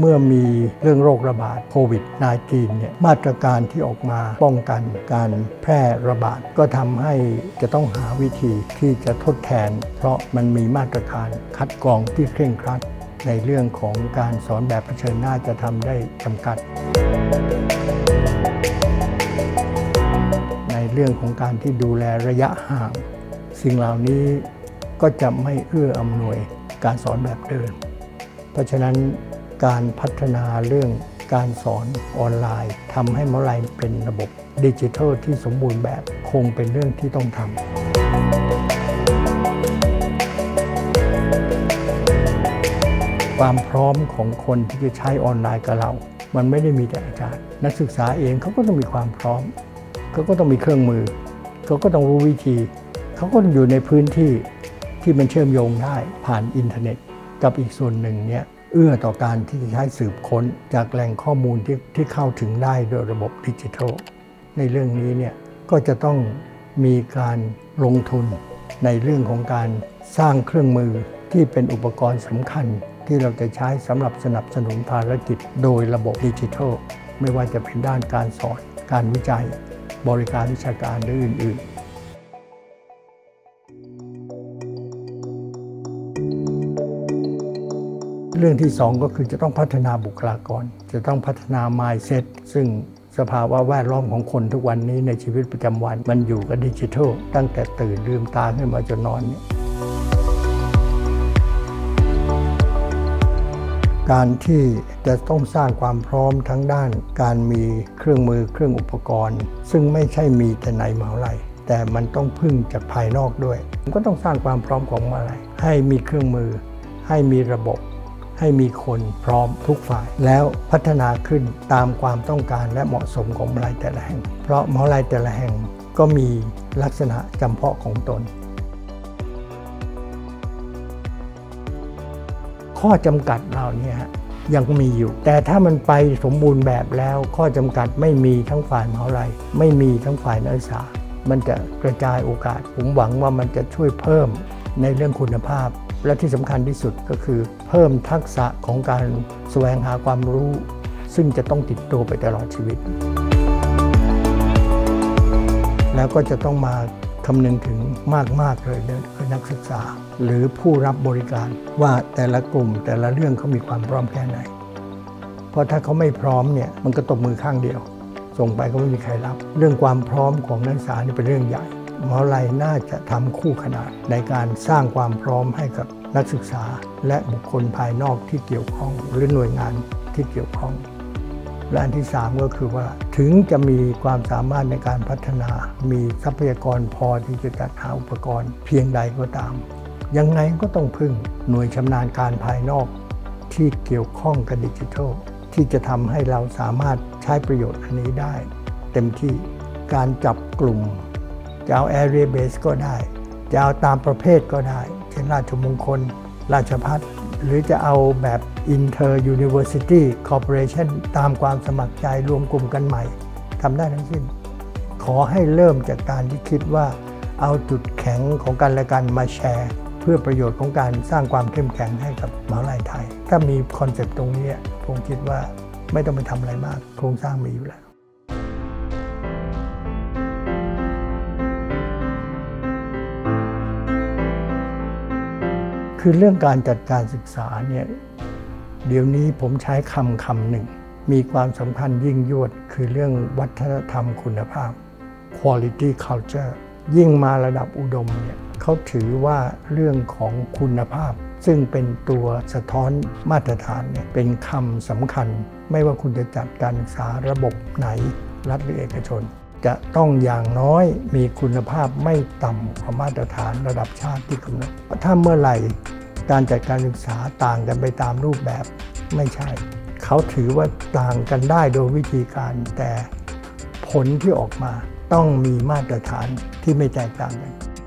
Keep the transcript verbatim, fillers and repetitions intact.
มื่อมีเรื่องโรคระบาดโควิด สิบเก้า เนี่ยมาตรการที่ออกมาป้องกันการแพร่ระบาดก็ทำให้จะต้องหาวิธีที่จะทดแทนเพราะมันมีมาตรการคัดกรองที่เคร่งครัดในเรื่องของการสอนแบบเผชิญหน้าจะทำได้จำกัดในเรื่องของการที่ดูแลระยะห่างสิ่งเหล่านี้ก็จะไม่เอื้ออำนวยการสอนแบบเดิมเพราะฉะนั้นการพัฒนาเรื่องการสอนออนไลน์ทำให้มหาวิทยาลัยเป็นระบบดิจิทัลที่สมบูรณ์แบบคงเป็นเรื่องที่ต้องทำความพร้อมของคนที่จะใช้ออนไลน์กับเรามันไม่ได้มีแต่อาจารย์นักศึกษาเองเขาก็ต้องมีความพร้อมเขาก็ต้องมีเครื่องมือเขาก็ต้องรู้วิธีเขาก็อยู่ในพื้นที่ที่มันเชื่อมโยงได้ผ่านอินเทอร์เน็ตกับอีกส่วนหนึ่งเนี่ยเอื้อต่อการที่จะใช้สืบค้นจากแหล่งข้อมูลที่ที่เข้าถึงได้โดยระบบดิจิทัลในเรื่องนี้เนี่ยก็จะต้องมีการลงทุนในเรื่องของการสร้างเครื่องมือที่เป็นอุปกรณ์สำคัญที่เราจะใช้สำหรับสนับสนุนภารกิจโดยระบบดิจิทัลไม่ว่าจะเป็นด้านการสอนการวิจัยบริการวิชาการหรืออื่นๆเรื่องที่สองก็คือจะต้องพัฒนาบุคลากรจะต้องพัฒนา mindset ซึ่งสภาวะแวดล้อมของคนทุกวันนี้ในชีวิตประจำวันมันอยู่กับดิจิทัลตั้งแต่ตื่นลืมตาขึ้นมาจนนอนเนี่ยการที่จะต้องสร้างความพร้อมทั้งด้านการมีเครื่องมือเครื่องอุปกรณ์ซึ่งไม่ใช่มีแต่ในมหาวิทยาลัยแต่มันต้องพึ่งจากภายนอกด้วยก็ต้องสร้างความพร้อมของมหาวิทยาลัยให้มีเครื่องมือให้มีระบบให้มีคนพร้อมทุกฝ่ายแล้วพัฒนาขึ้นตามความต้องการและเหมาะสมของมหาวิทยาลัยแต่ละแห่งเพราะมหาวิทยาลัยแต่ละแห่งก็มีลักษณะจำเพาะของตนข้อจำกัดเหล่านี้ยังมีอยู่แต่ถ้ามันไปสมบูรณ์แบบแล้วข้อจำกัดไม่มีทั้งฝ่ายมหาวิทยาลัยไม่มีทั้งฝ่ายนักศึกษามันจะกระจายโอกาสผมหวังว่ามันจะช่วยเพิ่มในเรื่องคุณภาพและที่สำคัญที่สุดก็คือเพิ่มทักษะของการแสวงหาความรู้ซึ่งจะต้องติดตัวไปตลอดชีวิตแล้วก็จะต้องมาคำนึงถึงมากๆเลยคือนักศึกษาหรือผู้รับบริการว่าแต่ละกลุ่มแต่ละเรื่องเขามีความพร้อมแค่ไหนเพราะถ้าเขาไม่พร้อมเนี่ยมันก็ตบมือข้างเดียวส่งไปก็ไม่มีใครรับเรื่องความพร้อมของนักศึกษานี่เป็นเรื่องใหญ่มหาวิทยาลัยน่าจะทำคู่ขนานในการสร้างความพร้อมให้กับนักศึกษาและบุคคลภายนอกที่เกี่ยวข้องหรือหน่วยงานที่เกี่ยวข้องและอันที่สามก็คือว่าถึงจะมีความสามารถในการพัฒนามีทรัพยากรพอที่จะจัดหาอุปกรณ์เพียงใดก็ตามยังไงก็ต้องพึ่งหน่วยชำนาญการภายนอกที่เกี่ยวข้องกับดิจิทัลที่จะทำให้เราสามารถใช้ประโยชน์อันนี้ได้เต็มที่การจับกลุ่มจะเอา area base ก็ได้จะเอาตามประเภทก็ได้เช่นราชมงคลราชภัฏหรือจะเอาแบบ inter university corporation ตามความสมัครใจรวมกลุ่มกันใหม่ทำได้ทั้งสิ้นขอให้เริ่มจากการที่คิดว่าเอาจุดแข็งของกันและกันมาแชร์เพื่อประโยชน์ของการสร้างความเข้มแข็งให้กับมหาวิทยาลัยไทยถ้ามีคอนเซ็ปต์ตรงนี้ผมคิดว่าไม่ต้องไปทำอะไรมากโครงสร้างมีอยู่แล้วคือเรื่องการจัดการศึกษาเนี่ยเดี๋ยวนี้ผมใช้คำคำหนึ่งมีความสำคัญยิ่งยวดคือเรื่องวัฒนธรรมคุณภาพ quality culture ยิ่งมาระดับอุดมเนี่ยเขาถือว่าเรื่องของคุณภาพซึ่งเป็นตัวสะท้อนมาตรฐานเนี่ยเป็นคำสำคัญไม่ว่าคุณจะจัดการศึกษาระบบไหนรัฐหรือเอกชนจะต้องอย่างน้อยมีคุณภาพไม่ต่ำกว่ามาตรฐานระดับชาติที่กำหนดถ้าเมื่อไหร่การจัดการศึกษาต่างกันไปตามรูปแบบไม่ใช่เขาถือว่าต่างกันได้โดยวิธีการแต่ผลที่ออกมาต้องมีมาตรฐานที่ไม่แตกต่างกัน